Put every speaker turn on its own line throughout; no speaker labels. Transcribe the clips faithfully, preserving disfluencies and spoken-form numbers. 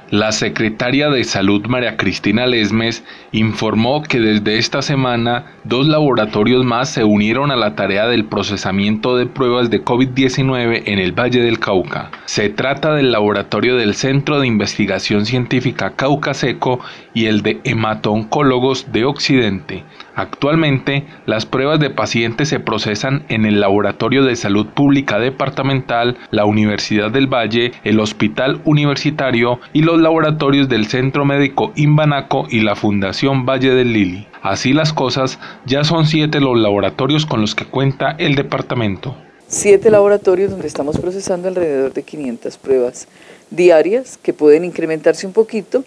La secretaria de Salud María Cristina Lesmes informó que desde esta semana dos laboratorios más se unieron a la tarea del procesamiento de pruebas de COVID diecinueve en el Valle del Cauca. Se trata del laboratorio del Centro de Investigación Científica Cauca Seco y el de Hemato-Oncólogos de Occidente. Actualmente, las pruebas de pacientes se procesan en el Laboratorio de Salud Pública Departamental, la Universidad del Valle, el Hospital Universitario y los laboratorios del Centro Médico Imbanaco y la Fundación Valle del Lili. Así las cosas, ya son siete los laboratorios con los que cuenta el departamento.
Siete laboratorios donde estamos procesando alrededor de quinientas pruebas diarias que pueden incrementarse un poquito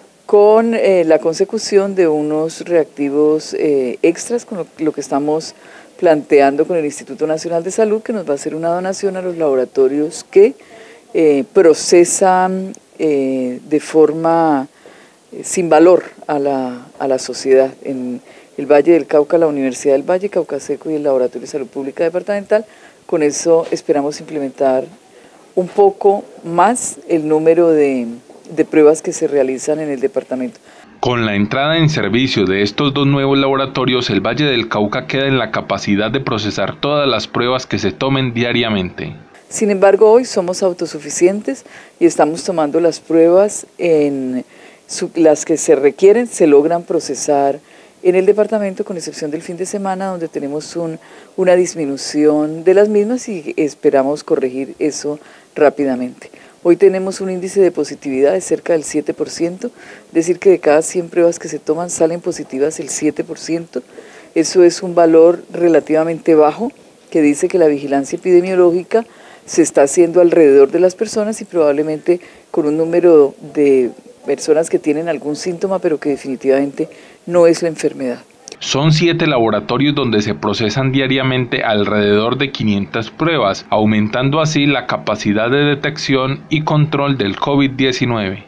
con eh, la consecución de unos reactivos eh, extras, con lo, lo que estamos planteando con el Instituto Nacional de Salud, que nos va a hacer una donación a los laboratorios que eh, procesan eh, de forma eh, sin valor a la, a la sociedad. En el Valle del Cauca, la Universidad del Valle, Cauca Seco y el Laboratorio de Salud Pública Departamental. Con eso esperamos implementar un poco más el número de de pruebas que se realizan en el departamento.
Con la entrada en servicio de estos dos nuevos laboratorios, el Valle del Cauca queda en la capacidad de procesar todas las pruebas que se tomen diariamente.
Sin embargo, hoy somos autosuficientes y estamos tomando las pruebas en su, las que se requieren, se logran procesar en el departamento, con excepción del fin de semana, donde tenemos un, una disminución de las mismas y esperamos corregir eso rápidamente. Hoy tenemos un índice de positividad de cerca del siete por ciento, es decir que de cada cien pruebas que se toman salen positivas el siete por ciento. Eso es un valor relativamente bajo que dice que la vigilancia epidemiológica se está haciendo alrededor de las personas y probablemente con un número de personas que tienen algún síntoma pero que definitivamente no es la enfermedad.
Son siete laboratorios donde se procesan diariamente alrededor de quinientas pruebas, aumentando así la capacidad de detección y control del COVID diecinueve.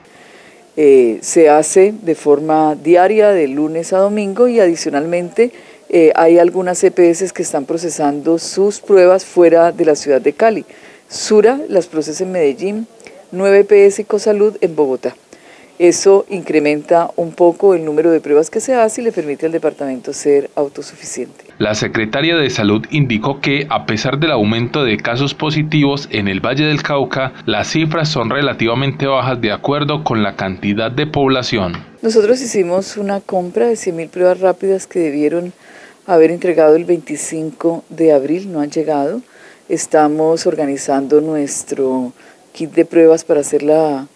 Eh, se hace de forma diaria de lunes a domingo y adicionalmente eh, hay algunas E P S que están procesando sus pruebas fuera de la ciudad de Cali. Sura las procesa en Medellín, nueve E P S y Cosalud en Bogotá. Eso incrementa un poco el número de pruebas que se hace y le permite al departamento ser autosuficiente.
La secretaria de Salud indicó que, a pesar del aumento de casos positivos en el Valle del Cauca, las cifras son relativamente bajas de acuerdo con la cantidad de población.
Nosotros hicimos una compra de cien mil pruebas rápidas que debieron haber entregado el veinticinco de abril, no han llegado. Estamos organizando nuestro kit de pruebas para hacer la...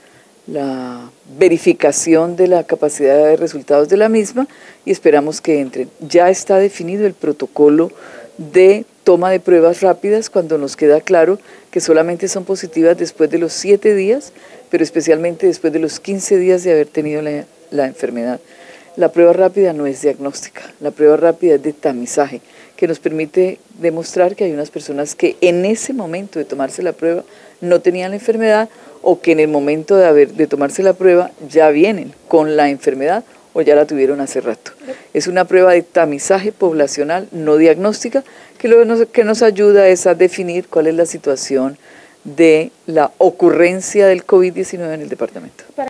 la verificación de la capacidad de resultados de la misma y esperamos que entren. Ya está definido el protocolo de toma de pruebas rápidas cuando nos queda claro que solamente son positivas después de los siete días, pero especialmente después de los quince días de haber tenido la, la enfermedad. La prueba rápida no es diagnóstica, la prueba rápida es de tamizaje, que nos permite demostrar que hay unas personas que en ese momento de tomarse la prueba no tenían la enfermedad o que en el momento de, haber, de tomarse la prueba ya vienen con la enfermedad o ya la tuvieron hace rato. Es una prueba de tamizaje poblacional no diagnóstica que lo que nos, que nos ayuda es a definir cuál es la situación de la ocurrencia del COVID diecinueve en el departamento.